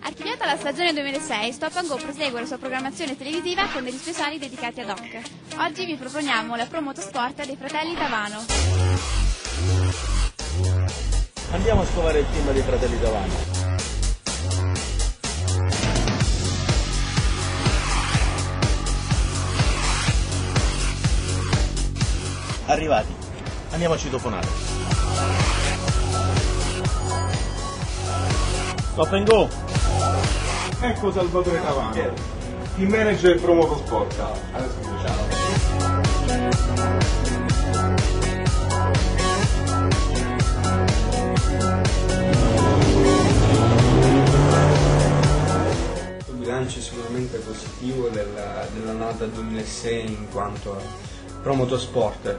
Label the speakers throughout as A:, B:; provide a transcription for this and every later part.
A: Archiviata la stagione 2006, Stop & Go prosegue la sua programmazione televisiva con degli speciali dedicati ad hockey. Oggi vi proponiamo la Promotosport dei fratelli Tavano.
B: Andiamo a scovare il team dei fratelli Tavano. Arrivati, andiamo a citofonare. Stop & Go!
C: Ecco Salvatore Tavano, team manager del Promotosport. Adesso ciao.
D: Il bilancio è sicuramente positivo dell'annata 2006 in quanto a Promotosport.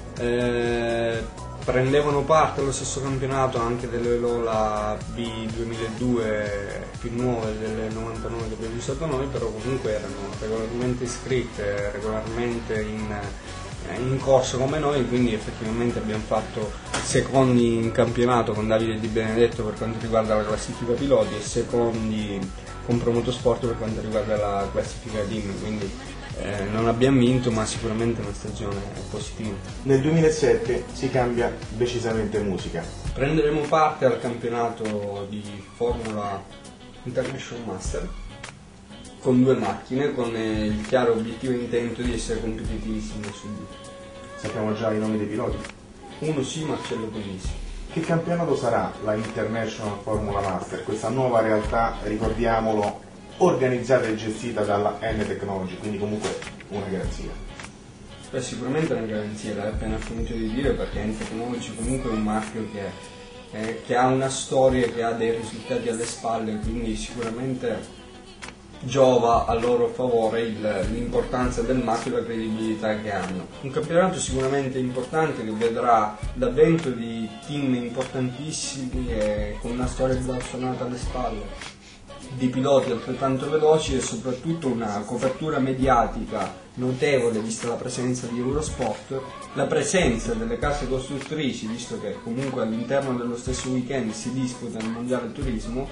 D: Prendevano parte allo stesso campionato anche delle Lola B 2002 più nuove delle 99 che abbiamo usato noi, però comunque erano regolarmente iscritte, regolarmente in corso come noi, quindi effettivamente abbiamo fatto secondi in campionato con Davide Di Benedetto per quanto riguarda la classifica piloti e secondi con Promotosport per quanto riguarda la classifica team, quindi non abbiamo vinto, ma sicuramente una stagione positiva.
C: Nel 2007 si cambia decisamente musica.
D: Prenderemo parte al campionato di Formula International Master con 2 macchine, con il chiaro obiettivo e intento di essere competitivissimi su due.
C: Sappiamo già i nomi dei piloti?
D: Uno sì, Marcello Polisi.
C: Che campionato sarà la International Formula Master? Questa nuova realtà, ricordiamolo, organizzata e gestita dalla N Technology, quindi comunque una garanzia.
D: Beh, sicuramente una garanzia, l'hai appena finito di dire, perché N Technology comunque è un marchio che ha una storia, che ha dei risultati alle spalle, quindi sicuramente giova a loro favore l'importanza del marchio e la credibilità che hanno. Un campionato sicuramente importante che vedrà l'avvento di team importantissimi e con una storia blasonata alle spalle, di piloti altrettanto veloci e soprattutto una copertura mediatica notevole vista la presenza di Eurosport, la presenza delle case costruttrici, visto che comunque all'interno dello stesso weekend si disputa il mondiale turismo,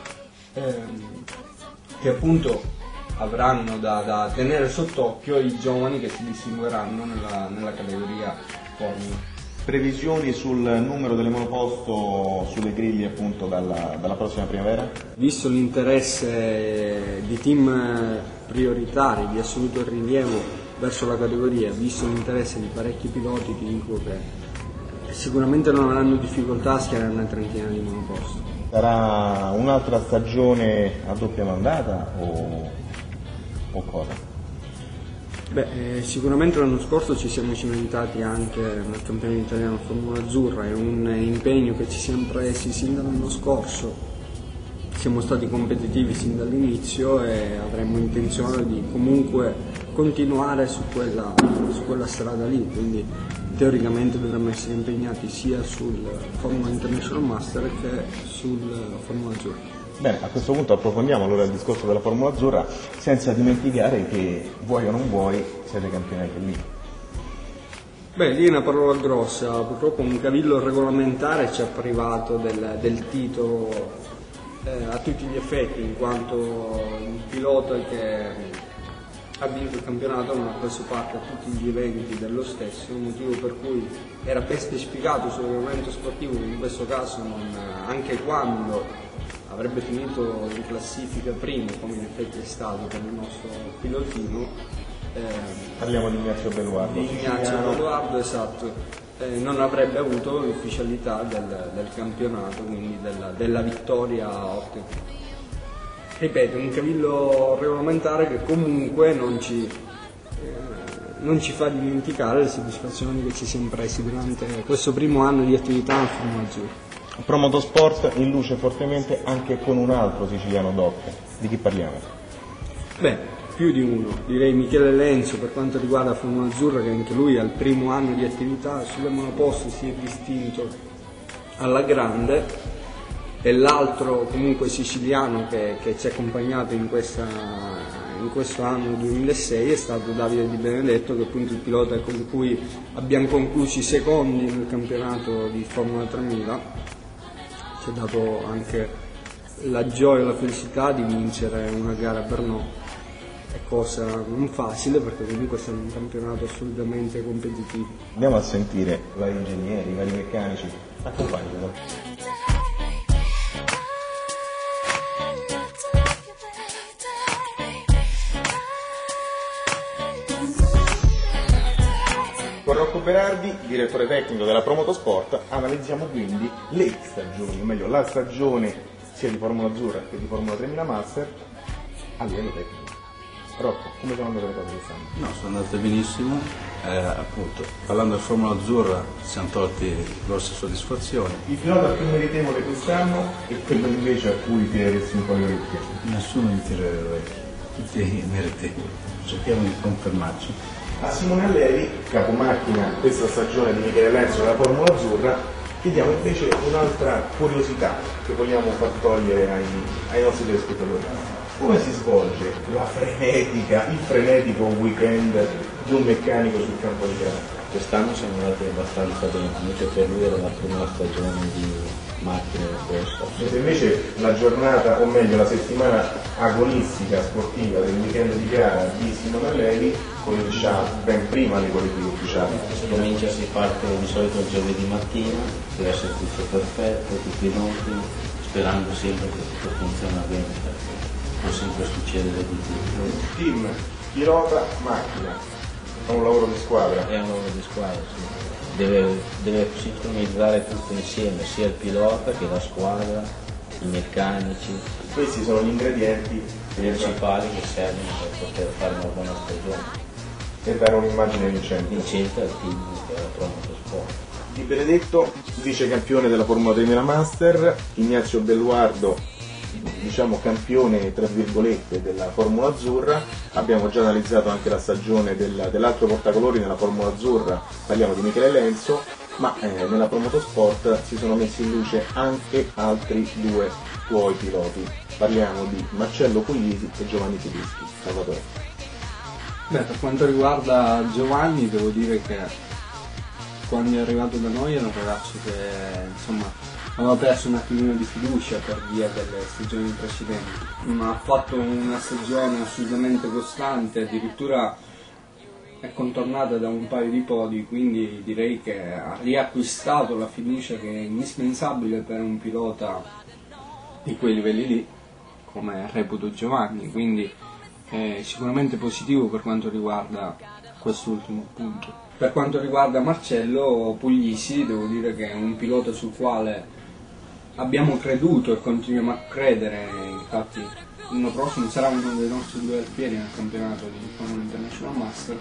D: che appunto avranno da tenere sott'occhio i giovani che si distingueranno nella categoria Formula.
C: Previsioni sul numero delle monoposto sulle griglie appunto dalla prossima primavera?
D: Visto l'interesse di team prioritari di assoluto rilievo verso la categoria, visto l'interesse di parecchi piloti, ti dico che sicuramente non avranno difficoltà a schierare una trentina di monoposto.
C: Sarà un'altra stagione a doppia mandata o cosa?
D: Beh, sicuramente l'anno scorso ci siamo cimentati anche nel campionato italiano Formula Azzurra, è un impegno che ci siamo presi sin dall'anno scorso, siamo stati competitivi sin dall'inizio e avremo intenzione di comunque continuare su quella strada lì, quindi teoricamente dovremmo essere impegnati sia sul Formula International Master che sul Formula Azzurra.
C: Bene, a questo punto approfondiamo allora il discorso della Formula Azzurra, senza dimenticare che vuoi o non vuoi siete campioni anche lì.
D: Beh, lì è una parola grossa, purtroppo un cavillo regolamentare ci ha privato del titolo a tutti gli effetti, in quanto il pilota che ha vinto il campionato non ha preso parte a tutti gli eventi dello stesso, motivo per cui era ben specificato sul regolamento sportivo che in questo caso anche quando avrebbe finito in classifica primo, come in effetti è stato per il nostro pilotino.
C: Parliamo di Ignazio Beluardo.
D: Di Ignazio Beluardo, esatto. Non avrebbe avuto l'ufficialità del campionato, quindi della vittoria ottenuta. Ripeto, un cavillo regolamentare che comunque non ci fa dimenticare le soddisfazioni che ci siamo presi durante questo primo anno di attività nel Formula Azzurra.
C: Promotosport in luce fortemente anche con un altro siciliano doc. Di chi parliamo?
D: Beh, più di uno, direi Michele Lenzo per quanto riguarda Formula Azzurra, che anche lui al primo anno di attività sulle monoposto si è distinto alla grande, e l'altro comunque siciliano che ci ha accompagnato in questo anno 2006 è stato Davide Di Benedetto, che è appunto il pilota con cui abbiamo concluso i secondi nel campionato di Formula 3000. Ci ha dato anche la gioia e la felicità di vincere una gara per noi. È cosa non facile perché comunque siamo un campionato assolutamente competitivo.
C: Andiamo a sentire i vari ingegneri, i vari meccanici. Accompagnano. Con Rocco Berardi, direttore tecnico della Promotosport, analizziamo quindi le stagioni, o meglio la stagione sia di Formula Azzurra che di Formula 3000 Master a livello tecnico. Rocco, come sono andate le cose quest'anno?
E: No, sono andate benissimo, appunto, parlando di Formula Azzurra ci siamo tolti grosse soddisfazioni.
C: Il pilota più meritevole quest'anno e quello invece a cui tireresti un po' le orecchie?
E: Nessuno mi tira le orecchie, tutti meritevoli, cerchiamo di confermarci.
C: A Simone Allevi, capomacchina questa stagione di Michele Lenzo della Formula Azzurra, chiediamo invece un'altra curiosità che vogliamo far togliere ai nostri telespettatori. Come si svolge il frenetico weekend di un meccanico sul campo di gara?
B: Quest'anno siamo andati abbastanza bene, anche per lui era la prima stagione di macchine da corsa.
C: Mentre invece la giornata, o meglio la settimana agonistica sportiva del weekend di gara di Simone Allevi comincia ben prima dei qualifiche ufficiali.
B: Si parte di solito il giovedì mattina, deve essere tutto perfetto, tutti in ordine, sperando sempre che tutto funziona bene, perché può sempre succedere di tutto.
C: Team, pilota, macchina, è un lavoro di squadra.
B: È un lavoro di squadra, sì. Deve sincronizzare tutto insieme, sia il pilota che la squadra, i meccanici.
C: Questi sono gli ingredienti
B: principali che servono per poter fare una buona stagione.
C: E dare un'immagine vincente.
B: Vincente al team che è la Promotosport.
C: Di Benedetto, vice campione della Formula 3000 Master, Ignazio Belluardo, diciamo campione tra virgolette della Formula Azzurra. Abbiamo già analizzato anche la stagione dell'altro portacolori nella Formula Azzurra, parliamo di Michele Lenzo, ma nella Promotosport si sono messi in luce anche altri due tuoi piloti. Parliamo di Marcello Puglisi e Giovanni Tedeschi. Salvatore.
D: Beh, per quanto riguarda Giovanni devo dire che quando è arrivato da noi era un ragazzo che insomma aveva perso un attimino di fiducia per via delle stagioni precedenti, ma ha fatto una stagione assolutamente costante, addirittura è contornata da un paio di podi, quindi direi che ha riacquistato la fiducia che è indispensabile per un pilota di quei livelli lì, come reputo Giovanni, quindi è sicuramente positivo per quanto riguarda quest'ultimo punto. Per quanto riguarda Marcello Puglisi, devo dire che è un pilota sul quale abbiamo creduto e continuiamo a credere, infatti l'anno prossimo sarà uno dei nostri due alfieri nel campionato di Formula International Master.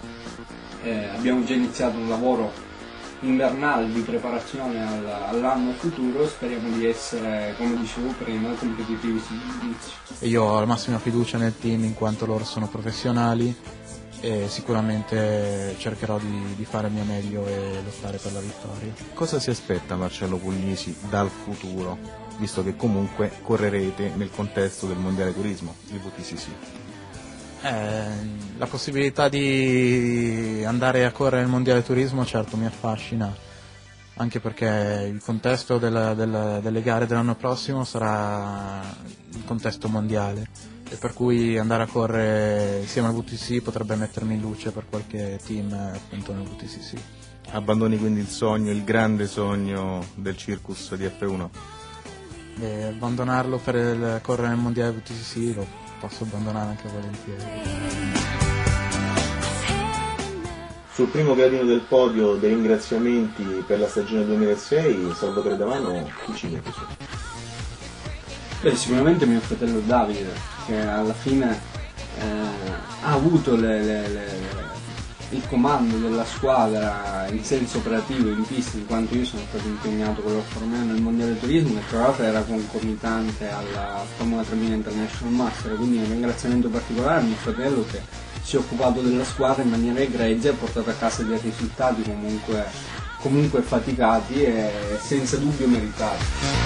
D: Abbiamo già iniziato un lavoro invernale di preparazione all'anno futuro, speriamo di essere, come dicevo prima, competitivi sin dall'inizio.
F: Io ho la massima fiducia nel team in quanto loro sono professionali e sicuramente cercherò di fare il mio meglio e lottare per la vittoria.
C: Cosa si aspetta Marcello Puglisi dal futuro, visto che comunque correrete nel contesto del Mondiale Turismo, il WTCC?
F: La possibilità di andare a correre nel Mondiale Turismo certo mi affascina, anche perché il contesto delle gare dell'anno prossimo sarà il contesto mondiale e per cui andare a correre insieme al WTCC potrebbe mettermi in luce per qualche team appunto nel WTCC.
C: Abbandoni quindi il sogno, il grande sogno del Circus di F1?
F: Abbandonarlo per correre nel mondiale WTCC lo posso abbandonare anche volentieri.
C: Sul primo gradino del podio dei ringraziamenti per la stagione 2006, Salvatore Davano, chi ci mette su?
D: Beh, sicuramente mio fratello Davide, che alla fine ha avuto il comando della squadra in senso operativo in pista, in quanto io sono stato impegnato con l'Alfa Romeo nel Mondiale Turismo e tra l'altro era concomitante alla Formula 3000 International Master, quindi un ringraziamento particolare a mio fratello che si è occupato della squadra in maniera egregia e ha portato a casa dei risultati comunque faticati e senza dubbio meritati.